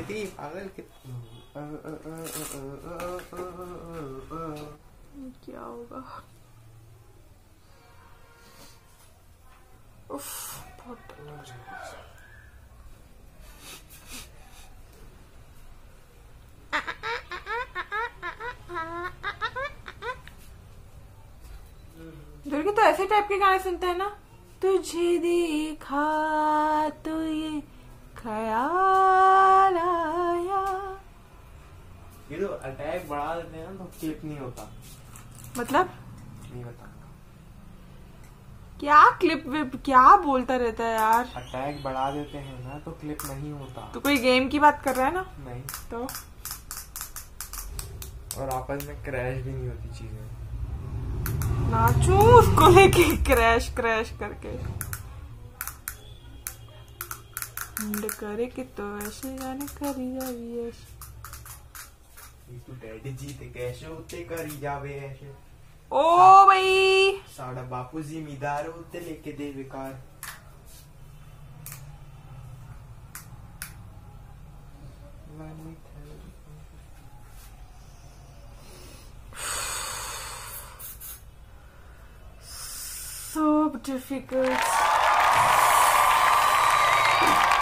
थी पागल के। क्या होगा? उफ, बहुत डर लग रहा है। दुर्गे तो ऐसे टाइप के गाने सुनते हैं ना। तुझे देखा तो ये ख्याल आया। ये तो अटैक बढ़ा देते हैं ना तो क्लिप नहीं होता। मतलब नहीं होता। क्या क्लिप विप क्या बोलता रहता है यार? अटैक बढ़ा देते हैं ना तो क्लिप नहीं होता। तो कोई गेम की बात कर रहा है ना? नहीं तो और आपस में क्रैश भी नहीं होती चीजें। नाचू उसको लेके क्रैश क्रैश करके मुंड करे कि तो ऐसे जाने करी जावी ऐसे। तू डैडी जी ते कैसे होते करी जावे ऐसे। ओ भाई साड़ा बापू जिम्मेदार होते लेके दे बेकार। So difficult.